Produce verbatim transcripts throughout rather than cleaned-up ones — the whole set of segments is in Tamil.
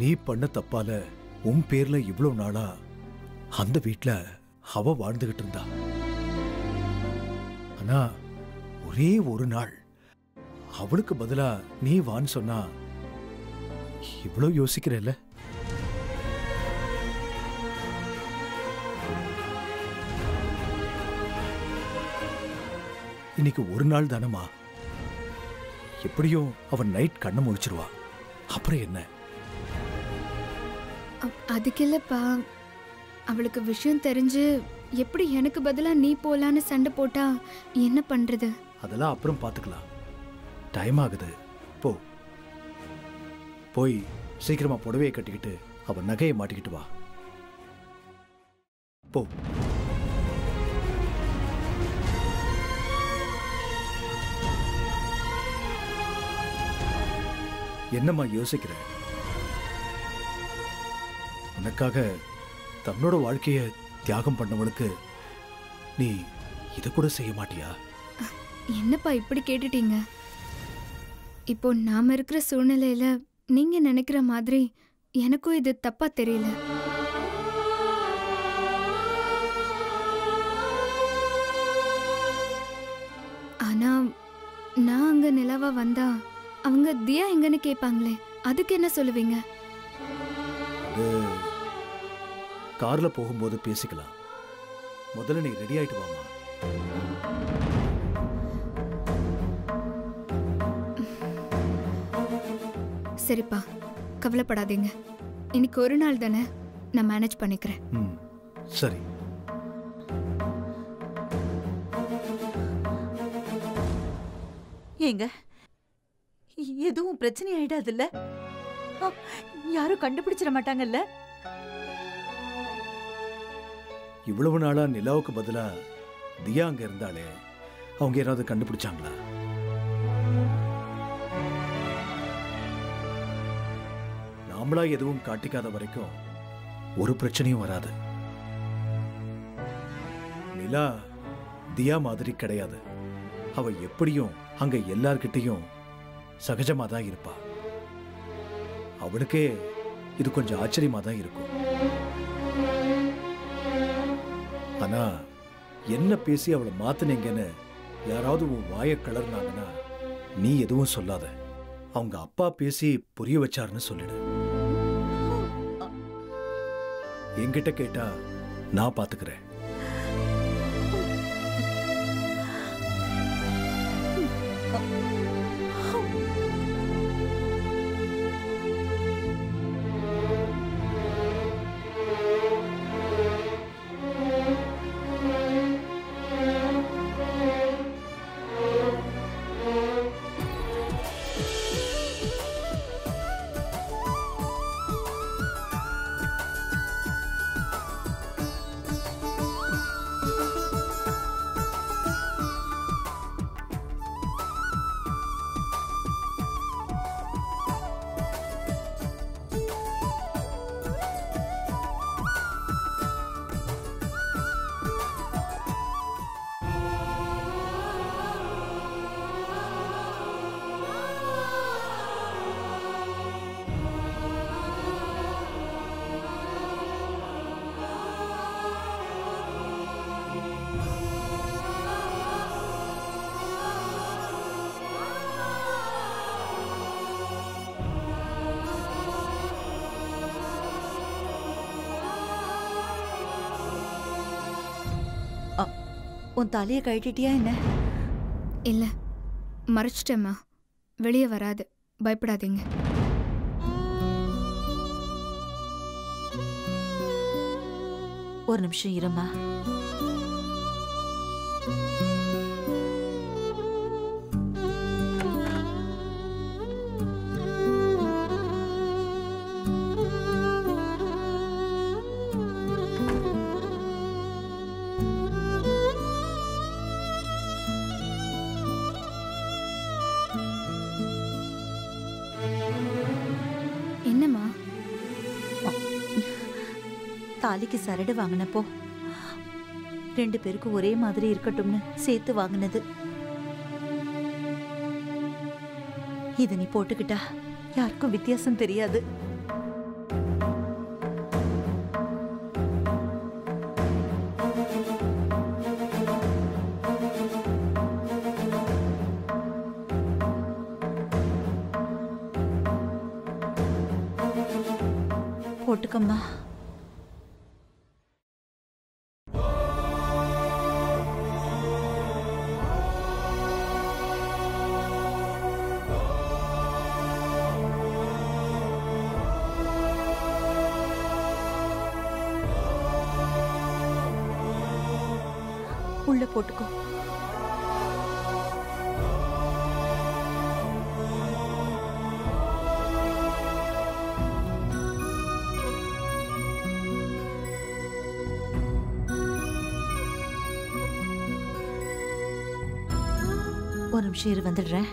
நீ பண்ண தப்பால உன் பேர்ல இவ்வளவு நாளா அந்த வீட்டுல அவ வாழ்ந்துகிட்டு இருந்தா. ஆனா ஒரே ஒரு நாள் அவளுக்கு பதிலா நீ வான்னு சொன்னா இவ்வளவு யோசிக்கிறல்ல? இன்னைக்கு ஒரு நாள் தானமா, எப்படியும் அவன் நைட் கண்ணை முழிச்சிருவா. அப்புறம் என்ன? அதுக்கு இல்லப்பா, அவளுக்கு விஷயம் தெரிஞ்சு எப்படி எனக்கு பதிலா நீ போலான்னு சண்டை போட்டா என்ன பண்றது? அதெல்லாம் அப்புறம் பாத்துக்கலாம். டைம் ஆகுது. போ, போய் சீக்கிரமா புடவையை கட்டிக்கிட்டு அவன் நகையை மாட்டிக்கிட்டு வா. போ. என்னம்மா யோசிக்கிற? உனக்காக தன்னோட வாழ்க்கைய தியாகம் பண்ணவனுக்கு நீ இத கூட செய்ய மாட்டியா? என்னப்பா இப்படி கேட்டுட்டீங்க? இப்போ நாம இருக்கிற சூழ்நிலையில நீங்க நினைக்கிற மாதிரி எனக்கும் இது தப்பா தெரியல. ஆனா நான் அங்க நிலாவா வந்தா அவங்க தியா எங்கன்னு கேட்பாங்களே, அதுக்கு என்ன சொல்லுவீங்க? கார்ல போகும்போது பேசிக்கலாம். முதல்ல நீ ரெடி ஆயிட்டு வாமா. சரிப்பா, கவலைப்படாதீங்க. இன்னைக்கு ஒரு நாள் தானே, நான் மேனேஜ் பண்ணிக்கிறேன். ம், சரி. ஏங்க, எதுவும் பிரச்சனை ஆயிடாதுல்ல? யாரும் கண்டுபிடிச்சிட மாட்டாங்கல்ல? இவ்வளவு நாளா நிலாவுக்கு பதிலா தியா அங்க இருந்தாலே, அவங்க யாராவது கண்டுபிடிச்சாங்களா? நாமளா எதுவும் காட்டிக்காத வரைக்கும் ஒரு பிரச்சனையும் வராது. நிலா தியா மாதிரி கிடையாது. அவ எப்படியும் அங்க எல்லார்கிட்டையும் சகஜமா தான் இருப்பா. அவனுக்கே இது கொஞ்சம் ஆச்சரியமா தான் இருக்கும். ஆனா என்ன பேசி அவளை மாத்தினீங்கன்னு யாராவது உன் வாயை கலர்னாங்கன்னா நீ எதுவும் சொல்லாத. அவங்க அப்பா பேசி புரிய வச்சாருன்னு சொல்லிடு. என்கிட்ட கேட்டா நான் பாத்துக்கிறேன். உன் தலையை கழட்டிட்டியா என்ன? இல்ல, மறைச்சிட்டேம்மா. வெளியே வராது, பயப்படாதீங்க. ஒரு நிமிஷம் இருமா. என்னம்மா? தாலிக்கு சரடு வாங்கினப்போ ரெண்டு பேருக்கும் ஒரே மாதிரி இருக்கட்டும்னு சேர்த்து வாங்கினது. இத நீ போட்டுக்கிட்டா யாருக்கும் வித்தியாசம் தெரியாது. போட்டுக்கம்மா. உள்ள போட்டுக்கோ. ஒரு நிமிஷம் இரு, வந்துடுறேன்.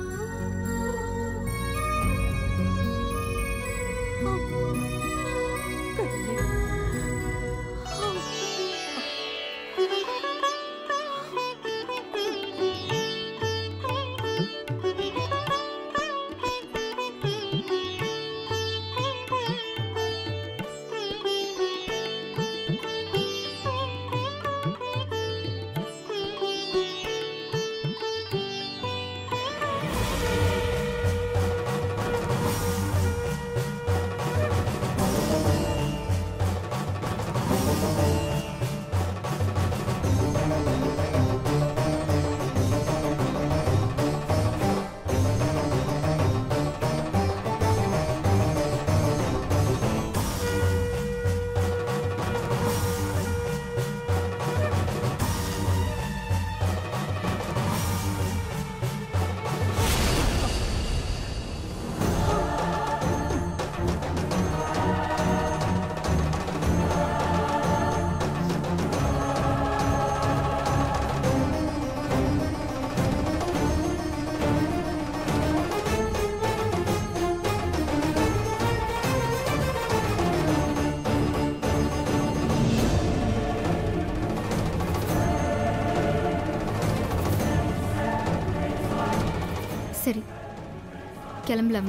சரி, கிளம்பலாமா?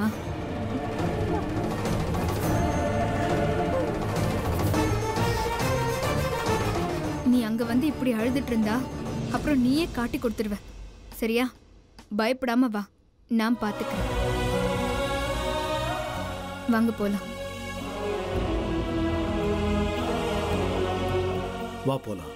நீ அங்க வந்து இப்படி அழுதுட்டு இருந்தா அப்புறம் நீயே காட்டி கொடுத்துருவ. சரியா? பயப்படாம வா, நான் பாத்துக்கிறேன். வாங்க போலாம். வா போலாம்.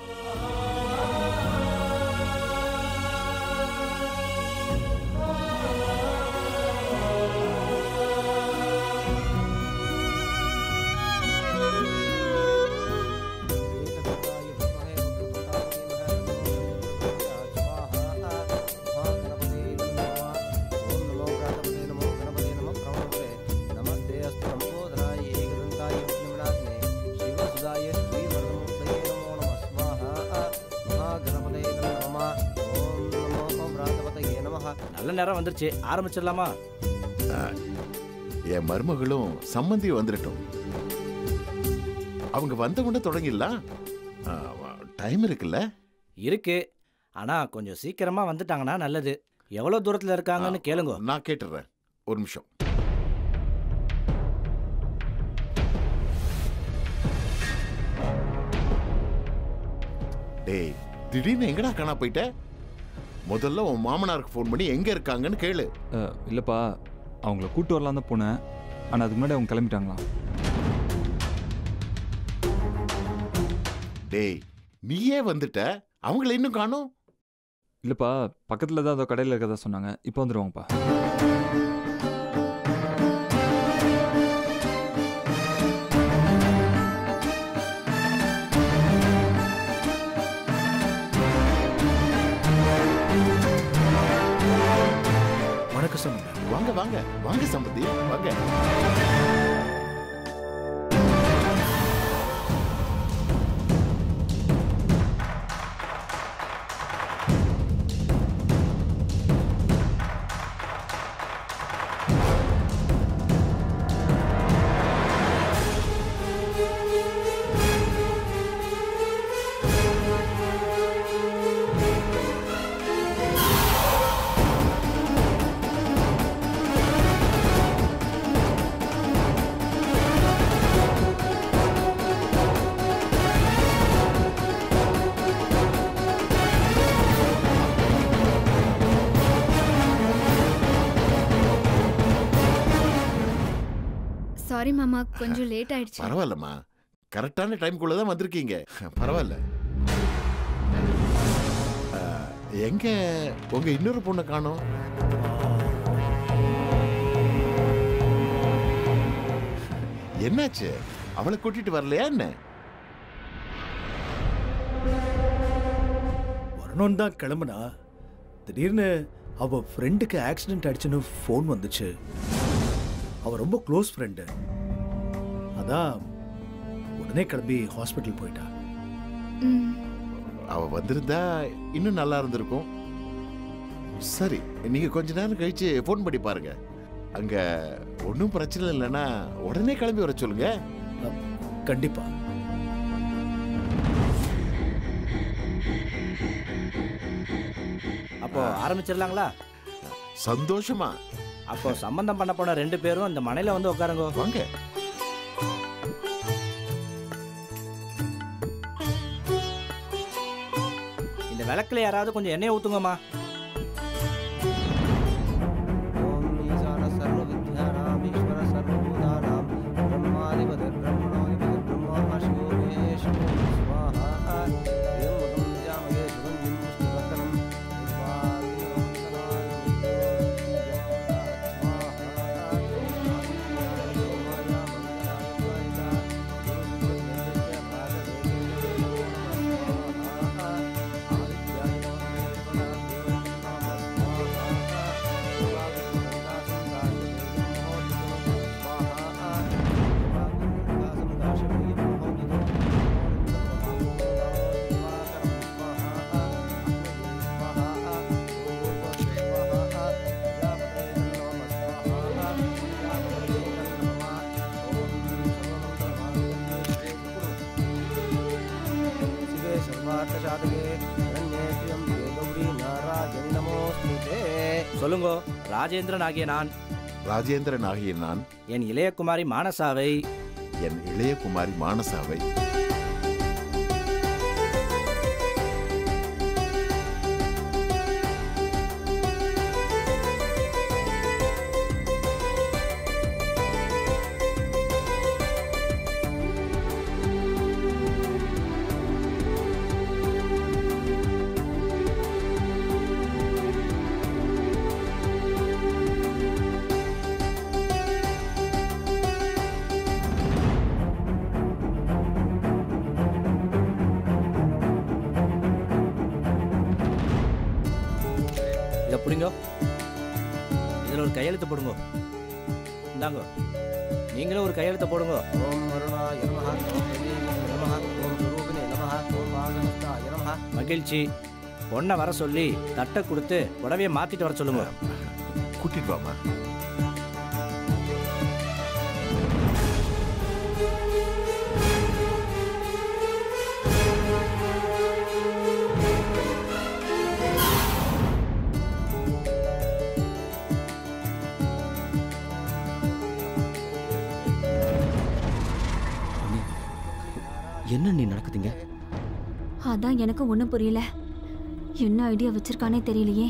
நல்ல நேரம் வந்துருச்சு, ஆரம்பிச்சிடலாமா? என் மருமகளும் சம்பந்தி வந்துடட்டும். அவங்க வந்த உடனே தொடங்கிடலாம். டைம் இருக்குல்ல? இருக்கு, ஆனா கொஞ்சம் சீக்கிரமா வந்துட்டாங்கன்னா நல்லது. எவ்வளவு தூரத்துல இருக்காங்கன்னு கேளுங்க. நான் கேட்டுறேன், ஒரு நிமிஷம். டேய், திடீர்னு எங்கடா காணா போயிட்ட? முதல்ல உன் மாமனாருக்கு ஃபோன் பண்ணி எங்க இருக்காங்கன்னு கேளு. இல்லப்பா, அவங்கள கூட்டு வரலாம் தான் போனேன். ஆனா அதுக்கு முன்னாடி அவங்க கிளம்பிட்டாங்களா? டேய், நீயே வந்துட்ட, அவங்கள இன்னும் காணோம்? இல்லப்பா, பக்கத்துல தான் அதோ கடையில் இருக்கதா சொன்னாங்க. இப்போ வந்துடுவாங்கப்பா. வாங்க வாங்க வாங்க சம்பந்தி, வாங்க. சாரி மாமா, கொஞ்சம் லேட் ஆயிடுச்சு. பரவாயில்லம்மா, கரெக்டான டைம்குள்ள தான் வந்திருக்கீங்க. பரவாயில்ல. எங்க உங்க இன்னொரு பொண்ணை காணோம்? என்னாச்சு? அவளை கூட்டிட்டு வரலையா என்ன? வரணும்னு தான் கிளம்புனா, திடீர்னு அவ ஃப்ரெண்டுக்கு ஆக்சிடென்ட் ஆயிடுச்சுன்னு ஃபோன் வந்துச்சு. அவ ரொம்ப க்ளோஸ் ஃப்ரெண்டு. அதான் உடனே கிளம்பி ஹாஸ்பிட்டல் போயிட்டா. அவ வந்திருந்தா இன்னும் நல்லா இருந்திருக்கும். சரி, நீங்க கொஞ்ச நேரம் கழிச்சு ஃபோன் பண்ணி பாருங்க. அங்க ஒன்றும் பிரச்சனை இல்லைன்னா உடனே கிளம்பி வர சொல்லுங்க. கண்டிப்பா. அப்போ ஆரம்பிச்சிடலாங்களா? சந்தோஷமா. அப்போ சம்பந்தம் பண்ண போன ரெண்டு பேரும் இந்த மனையில வந்து உட்காருங்க. வாங்க. இந்த விளக்குல யாராவது கொஞ்சம் எண்ணெய் ஊத்துங்கம்மா. சொல்லுங்க. ராஜேந்திரன் ஆகிய நான் ராஜேந்திரன் ஆகிய நான் என் இளையகுமாரி மானசாவை என் இளையகுமாரி மானசாவை புடிங்க. இதுல ஒரு கையெழுத்து போடுங்க. இந்தாங்க, நீங்களும் ஒரு கையெழுத்து போடுங்க. ஓம் அருணாய நமஹ, ஓம் பிரதீபே நமஹ, ஓம் சுரூபினே நமஹ, ஓம் வாகனஸ்தாய நமஹ. மகிழ்ச்சி. பொண்ணை வர சொல்லி தட்டை கொடுத்து உடவையை மாத்திட்டு வர சொல்லுங்க. கூட்டிட்டு வாமா. என்ன நீ நடக்குதுங்க? அதான் எனக்கு ஒண்ணும் புரியல. என்ன ஐடியா வச்சிருக்கானே தெரியலையே.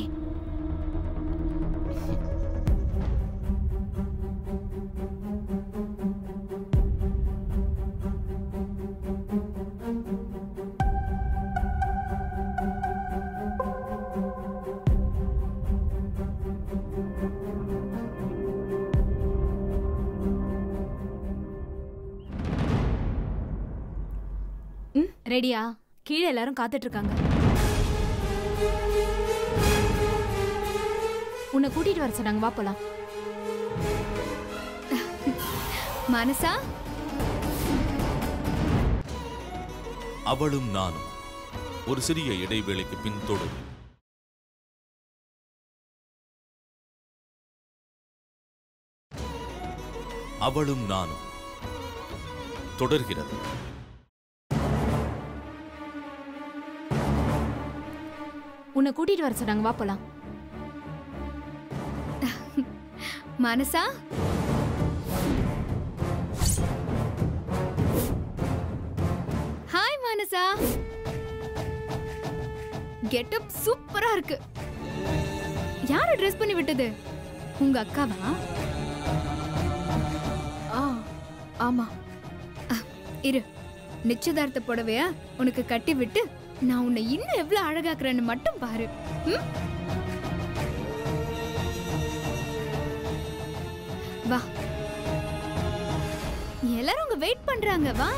ரெடியா? கீழே எல்லாரும் காத்துட்டு இருக்காங்க. உன்னை கூட்டிட்டு வர சொன்னாங்க, வா போலாம். மனசா? அவளும் நானும் ஒரு சிறிய இடைவேளைக்கு பின் தொடரும். அவளும் நானும் தொடர்கிறது. உன்னை கூட்டிட்டு வர சொன்னாங்க, வா போலாம். மனசா? ஹாய் மனசா. கெட்டப் சூப்பரா இருக்கு. யாரு ட்ரெஸ் பண்ணி விட்டது? உங்க அக்காவா? ஆ, ஆமா. அஹ், இரு, நிச்சயதார்த்த புடவையா உனக்கு கட்டி விட்டு நான் உன்னை இன்னும் எவ்வளவு அழகாக்குறேன்னு மட்டும் பாரு. ம்? வா, எல்லாரும் உங்க வெயிட் பண்றாங்க. வா.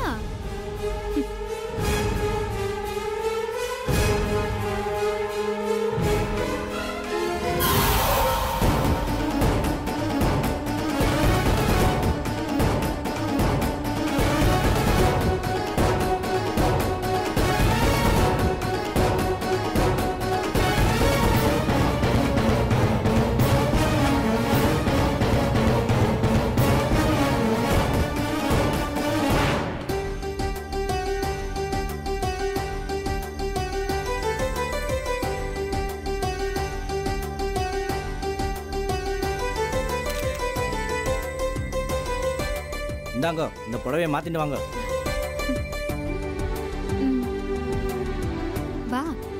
இந்தாங்க, இந்த புடவையை மாத்திட்டு வாங்க. வா.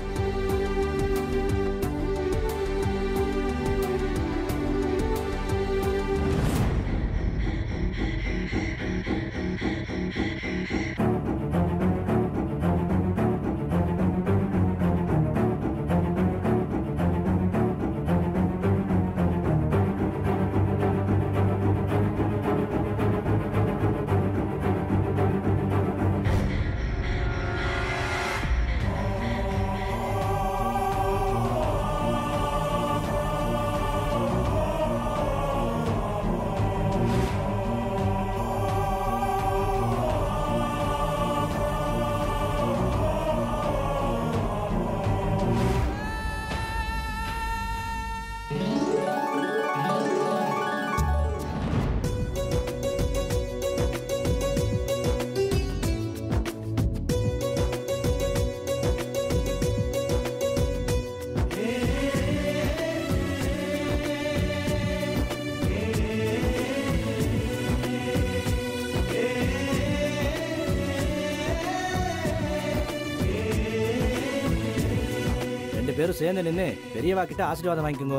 பேரும் சேர்ந்து நின்று பெரியவா கிட்ட ஆசீர்வாதம் வாங்கிக்கோங்க.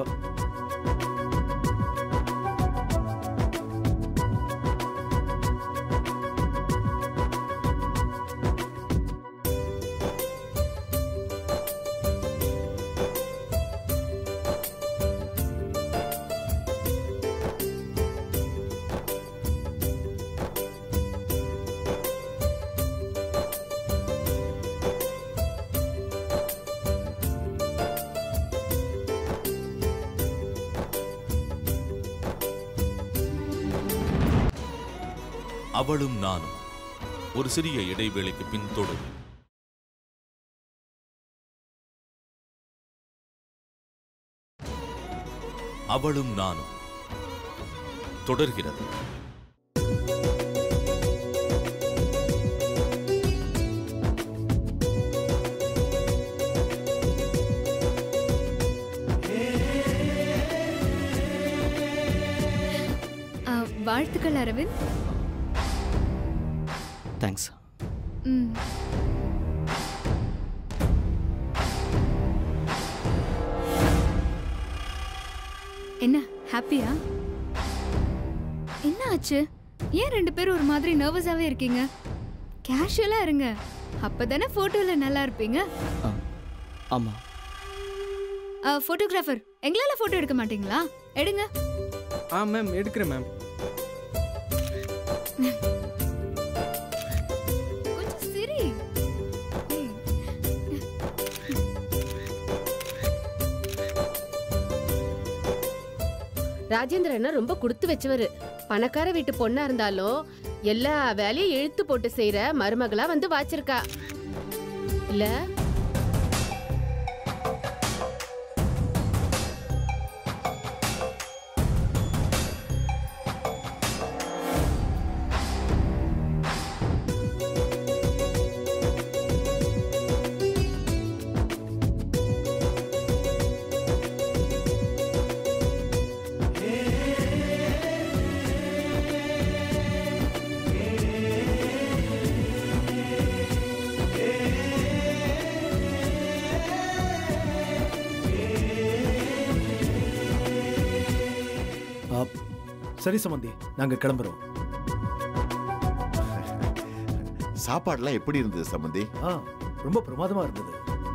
அவளும் நானும் ஒரு சிறிய இடைவேளைக்கு பின் தொடரும். அவளும் நானும் தொடர்கிறது. வாழ்த்துக்கள் அரவிந்த். தேங்க்ஸ். ம். என்ன ஹாப்பியா? என்ன ஆச்சு? ஏன் ரெண்டு பேரும் ஒரு மாதிரி நர்வஸாவே இருக்கீங்க? கேஷுவலா இருங்க, அப்பதானே போட்டோல நல்லா இருப்பீங்க. ஆமா. போட்டோகிராஃபர், எங்களால போட்டோ எடுக்க மாட்டீங்களா? எடுங்க. ஆ மேம், எடுக்கிறேன் மேம். கொஞ்சம் சிரி. ராஜேந்திரனா ரொம்ப கொடுத்து வச்சவரு. பணக்கார வீட்டு பொண்ணா இருந்தாலும் எல்லா வேலையும் இழுத்து போட்டு செய்யற மருமகளா வந்து வாச்சிருக்கா இல்ல? சரி சம்பந்தி, நாங்க கிளம்புறோம். சாப்பாடுலாம் எப்படி இருந்தது சம்பந்தி? ஆ ரொம்ப பிரமாதமா இருந்தது.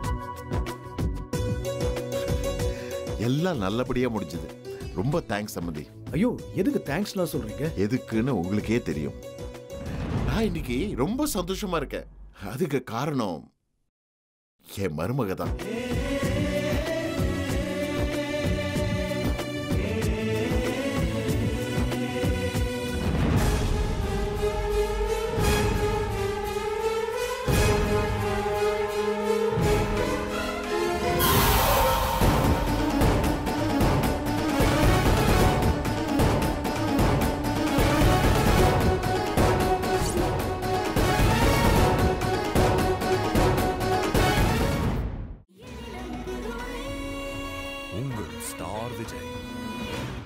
எல்லாம் நல்லபடியா முடிஞ்சது. ரொம்ப தேங்க்ஸ் சம்பந்தி. ஐயோ எதுக்கு தேங்க்ஸ்லாம் சொல்றீங்க? எதுக்குன்னு உங்களுக்கே தெரியும். நான் இன்னைக்கு ரொம்ப சந்தோஷமா இருக்கேன். அதுக்கு காரணம் என் மருமக தான். உங்கள் ஸ்டார் விஜய்.